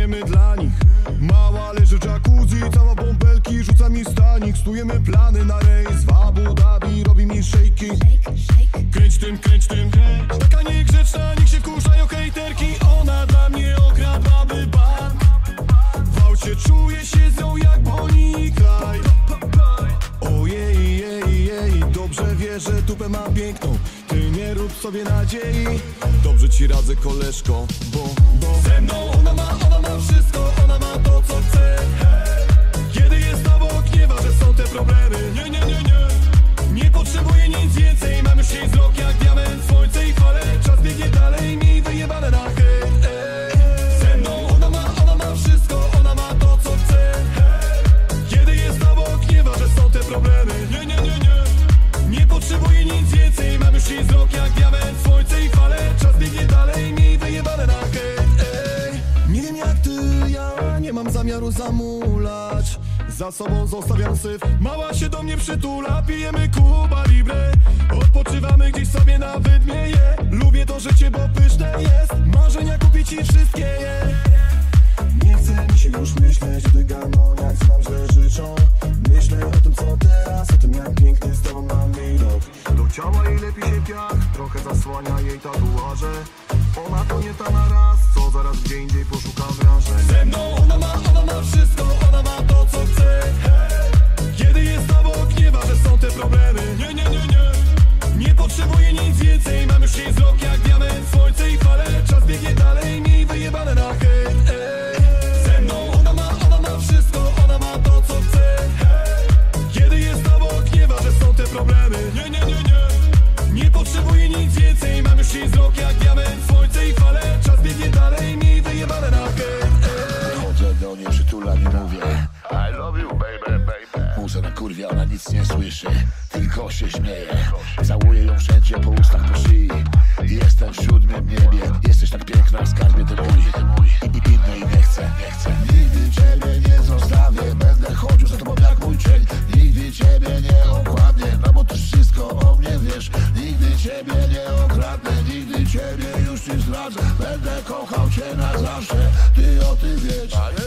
pracujemy dla nich. Mała leży w jacuzzi, cała bąbelki, rzuca mi stanik. Stujemy plany na rejs w Abu Dhabi, robi mi szejki. Kręć tym, taka niegrzeczna, niech się kurzają hejterki. Ona dla mnie okradłaby bank. W aucie czuję się z nią jak Bonnie i Clyde. Ojej, jej, dobrze wie, że dupę ma piękną. Ty nie rób sobie nadziei. Dobrze ci radzę, koleżko, bo ze mną ona ma wszystko. Ona ma to, co chce. Kiedy jest obok, nie ma, że są te problemy. Nie potrzebuję nic więcej. Mam już jej wzrok jak diament, słońce i fale. Czas biegnie dalej, mi wyjebane na hejt. Ze mną ona ma wszystko. Ona ma to, co chce. Kiedy jest obok, nie ma, że są te problemy. Nie potrzebuję nic więcej. Mam już jej wzrok jak diament, słońce i fale. Czas biegnie dalej, mi wyjebane na hejt. Nie wiem jak ty, ja nie mam zamiaru zamulać. Za sobą zostawiam syf. Mała się do mnie przytula. Pijemy Cuba Libre. Odpoczywamy gdzieś sobie na wydmieje. Lubię to życie, bo pyszne jest. Marzenia kupić ci wszystkie je. Nie chce mi się już myśleć o tych gamoniach, co nam źle życzą. Myślę o tym, co teraz, o tym jak piękny z tobą mam widok. Do ciała jej lepi się piach, trochę zasłania jej tatuaże. Ona to nie ta na raz, co zaraz gdzie indziej poszuka wrażeń. Ze mną ona ma wszystko. Ona ma to, co chce. Kiedy jest obok, nie ma, że są te problemy. Nie potrzebuję nic więcej. Mam już jej wzrok jak diament, słońce i fale. Czas biegnie dalej, mi wyjebane na hejt. Ze mną ona ma wszystko. Ona ma to, co chce. Kiedy jest obok, nie ma, że są te problemy. Nie potrzebuję nic więcej. Mam już jej wzrok jak diament, słońce i fale. Czas biegnie dalej, mi wyjebane na hejt. Chodzę do niej, przytulam i mówię I love you baby. Muszę na kurwie, ona nic nie słyszy, tylko się śmieje. Całuję ją wszędzie, po ustach, po szyi. Jestem w 7. niebie. Jesteś tak piękna, skarbie ty mój. Innej nie chcę. Nigdy ciebie nie zostawię. Będę chodził za tobą jak mój cień. Nigdy ciebie nie okłamię, no bo ty wszystko o mnie wiesz. Nigdy ciebie nie okradnę. Nigdy ciebie już nie zdradzę. Będę kochał cię na zawsze. Ty o tym wiesz.